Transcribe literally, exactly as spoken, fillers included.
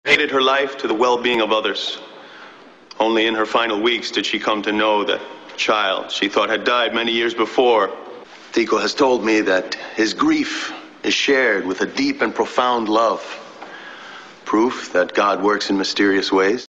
Hated her life to the well-being of others. Only in her final weeks did she come to know that child she thought had died many years before. Tico has told me that his grief is shared with a deep and profound love. Proof that God works in mysterious ways.